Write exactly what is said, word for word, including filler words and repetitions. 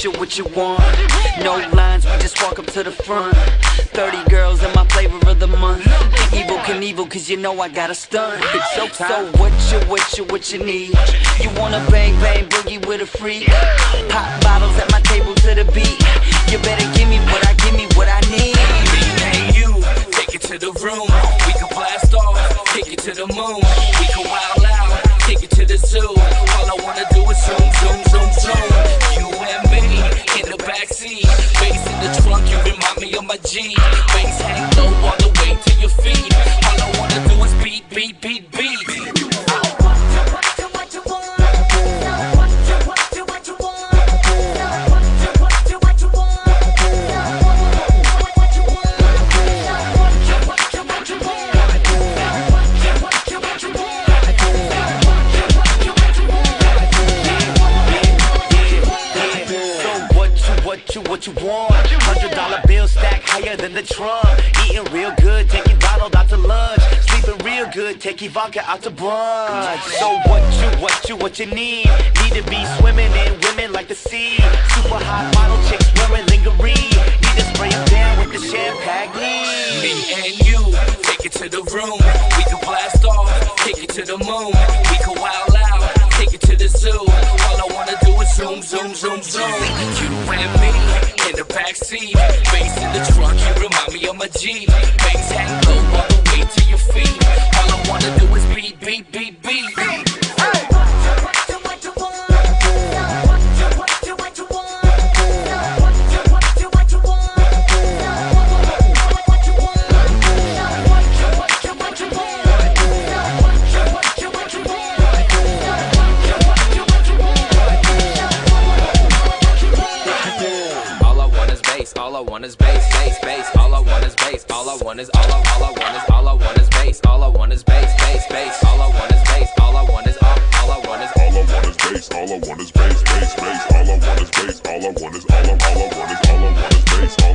you, what you want? No lines, we just walk up to the front. Thirty girls in my flavor of the month. Evil Knievel, cause you know I got a stunt. So, so what you, what you, what you need? You wanna bang, bang, boogie with a freak? Pop bottles at my table to the beat. You better give me what I, give me what I need. Me and you, take it to the room. We can blast off, take it to the moon. We can wild out, take it to the zoo. All I wanna do is zoom, zoom, zoom, zoom. You and me in the backseat, bass in the trunk, you remind me of my G. Bass hang low all the way to your feet. All I wanna do is beat, beat, beat, beat. What you want? Hundred dollar bill stack higher than the trunk. Eating real good, taking Donald out to lunch. Sleeping real good, taking vodka out to brunch. So what you, what you, what you need? Need to be swimming in women like the sea. Super hot model chicks wearing lingerie. Need to spray them down with the champagne. Me and you, take it to the room. We can blast off, take it to the moon. We can wild out, take it to the zoo. All I wanna do is zoom, zoom, zoom, zoom. You and me in the backseat, bass in the trunk, you remind me of my G. Bass hang low all the way to your feet. All I wanna do is beat, beat, beat, beat. All I want is bass, bass, bass. All I want is bass. All I want is all I all I want is all I want is bass. All I want is bass, bass, bass. All I want is bass. All I want is all all I want is all I want is bass. All I want is bass, bass, bass. All I want is bass. All I want is all I all I want is all I want is bass.